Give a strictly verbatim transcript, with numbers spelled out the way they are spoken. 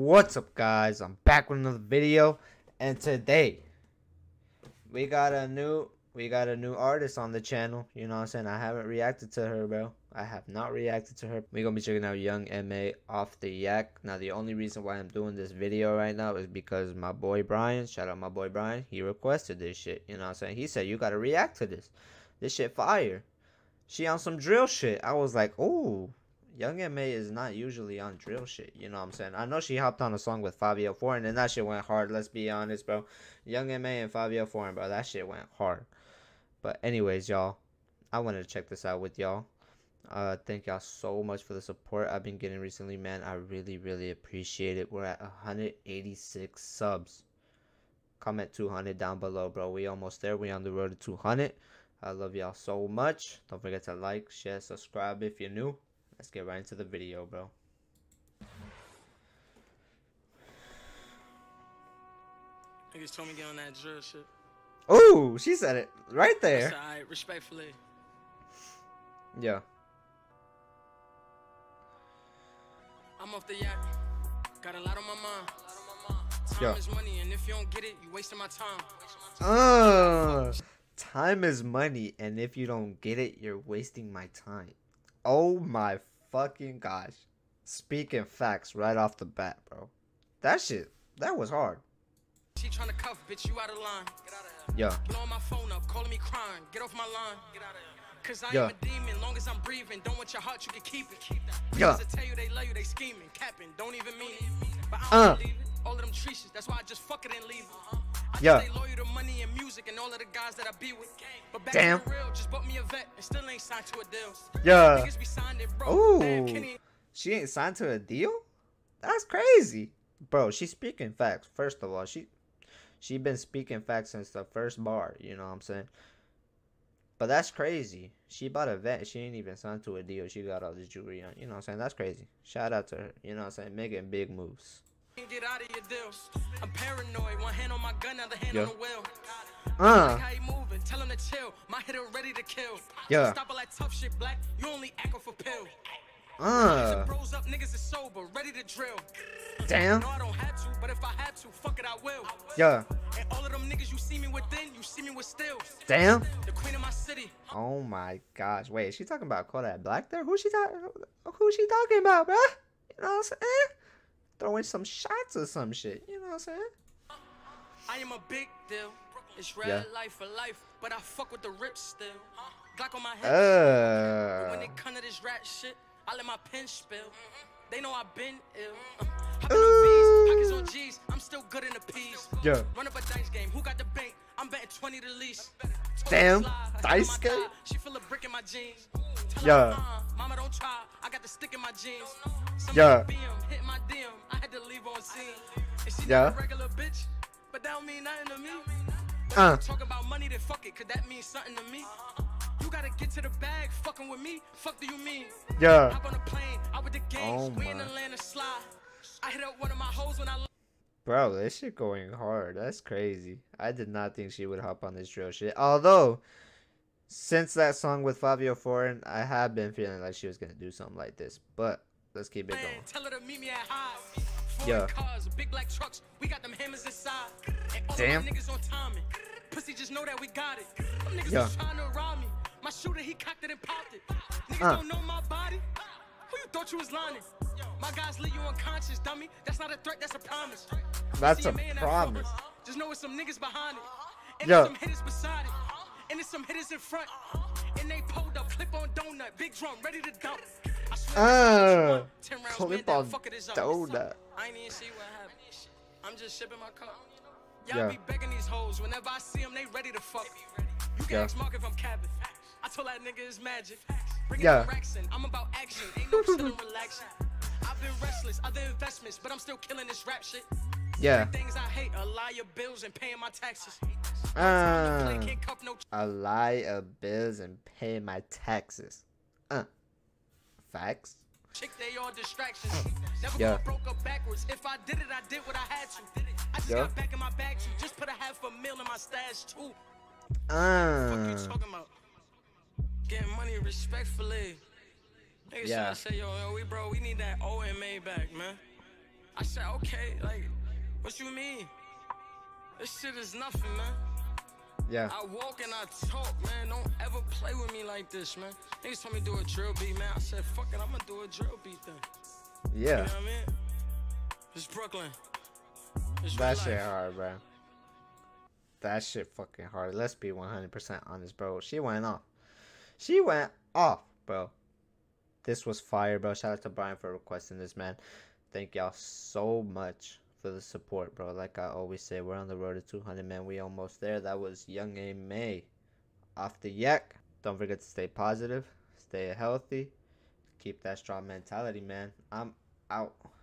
What's up, guys? I'm back with another video, and today we got a new we got a new artist on the channel. You know what I'm saying? I haven't reacted to her, bro. I have not reacted to her. We're gonna be checking out Young M A off the Yak. Now, the only reason why I'm doing this video right now is because my boy Brian, shout out my boy Brian, he requested this shit. You know what I'm saying? He said you gotta react to this. This shit fire. She on some drill shit. I was like, oh. Young M A is not usually on drill shit, you know what I'm saying? I know she hopped on a song with Fivio Foreign, and that shit went hard, let's be honest, bro. Young M A and Fivio Foreign, bro, that shit went hard. But anyways, y'all, I wanted to check this out with y'all. Uh, thank y'all so much for the support I've been getting recently, man. I really, really appreciate it. We're at one hundred eighty-six subs. Comment two hundred down below, bro. We almost there. We on the road to two hundred. I love y'all so much. Don't forget to like, share, subscribe if you're new. Let's get right into the video, bro. Niggas told me get on that drill shit. Ooh, she said it right there. That's alright, respectfully. Yeah. I'm off the yacht. Got a lot on my mind. Time Yeah. is money, and if you don't get it, you wasting my time. Uh, time is money, and if you don't get it, you're wasting my time. Oh my fucking gosh. Speaking facts right off the bat, bro. That shit, that was hard. She tryna cuff, bitch, you out of line. Get out of here. Yeah. Blowing my phone up, calling me crying. Get off my line. Get out of here. Cause I Yeah. am a demon, long as I'm breathing. Don't want your heart, you can keep it. Keep that. Yeah. To tell you they love you, they scheming, capping, don't even mean it. But I Uh. don't believe it. All of them treaches, that's why I just fuck it and leave it. I Yeah. just stay loyal to money and music and all of the guys that I be with. But back Damn. to the real, just bought me a vet and still ain't signed to a deal. Yeah. Niggas be signed it, bro. Ooh. Kenny. She ain't signed to a deal? That's crazy. Bro, she's speaking facts. First of all, she she been speaking facts since the first bar, you know what I'm saying? But that's crazy. She bought a vet. She ain't even signed to a deal. She got all this jewelry on. You know what I'm saying? That's crazy. Shout out to her. You know what I'm saying? Making big moves. Get out of your deals. I'm paranoid. One hand on my gun, other hand Yeah. on the wheel. Uh. Like how he moving. Tell him to chill. My hitter ready to kill. Yeah. Stop all that tough shit, black. You only acting for pill. Uh. Bros up, niggas is sober, ready to drill. Damn. No, I don't have to, but if I had to, fuck it, I will. Yeah. And all of them niggas you see me within, you see me with stills. Damn. The queen of my city. Oh my gosh. Wait, is she talking about Kodak Black there? Who's she talking Who's she talking about, bruh? You know what I'm saying? Throwing some shots or some shit. You know what I'm saying? I am a big deal. It's red Yeah. life for life, but I fuck with the rips still. Glock on my head. But when Uh. it come to this rat shit, I let my pen spill. They know I've been ill. Uh, Hopping on V's, pockets on G's. I'm still good in the P's. Yeah. Run up a dice game. Who got the bank? I'm betting twenty to lease. Damn. Slide, I got Dice my game? thigh. She feel a brick in my jeans. Tell Yeah. her, uh, mama don't try. I got the stick in my jeans. Somebody Yeah. B M, hit my D M. I had to leave on scene. And she Yeah. not a regular bitch, but that don't mean nothing to me. Uh. Talk about money, then fuck it, cause that means something to me. You gotta get to the bag, fucking with me. Fuck do you mean? Yeah. Hop on the plane, out with the gangs, Oh we in my. the land of slide. I hit up one of my hoes when I Bro, this shit going hard. That's crazy. I did not think she would hop on this drill shit. Although, since that song with Fivio Foreign, I have been feeling like she was gonna do something like this. But let's keep it man, going. tell her to meet me at high. Yeah. Cars, big black trucks, we got them hammers inside. And all Damn. of my niggas on timing. Pussy just know that we got it. Them niggas Yeah. was trying to rob me. My shooter, he cocked it and popped it. Niggas Uh. don't know my body. Who you thought you was lying? My guys leave you unconscious, dummy. That's not a threat, that's a promise. That's See a man that promise. front, Just know it's some niggas behind it. And Yeah. there's some hitters beside it. And there's some hitters in front. And they pulled up, clip on donut, big drum, ready to dump. I swear Uh, ten rounds, clip man, down, on fuck it, it's up. donut. I ain't even see what happened. I'm just shipping my cup. Y'all Yeah. be begging these hoes. Whenever I see them, they ready to fuck. You can Yeah. ask Mark if I'm capping. I told that nigga it's magic. Bring Yeah. it to Rexon. I'm about action. Ain't no chillin', relaxing. I've been restless, other investments, but I'm still killing this rap shit. Yeah. Things I hate, a lie of bills and paying my taxes. Uh, Can't cuff no I lie of bills and pay my taxes. Uh, facts. chick, they all distractions. Never Yeah. gonna broke up backwards. If I did it, I did what I had to. I just Yeah. got back in my bag too. Just put a half a meal in my stash too. What you Uh, talking about? Getting money respectfully. Niggas Yeah. trying to say, yo, yo, we bro, we need that O M A back, man. I said, okay, like, what you mean? This shit is nothing, man. Yeah. I walk and I talk, man. Don't ever play with me like this, man. Niggas told me do a drill beat, man. I said, fuck it, I'm gonna do a drill beat then. Yeah. You know what I mean? It's Brooklyn. It's That real shit life. hard, bro. That shit fucking hard. Let's be one hundred percent honest, bro. She went off. She went off, bro. This was fire, bro. Shout out to Brian for requesting this, man. Thank y'all so much for the support, bro. Like I always say, we're on the road to two hundred, man. We almost there. That was Young A May off the yak. Don't forget to stay positive, stay healthy, keep that strong mentality, man. I'm out.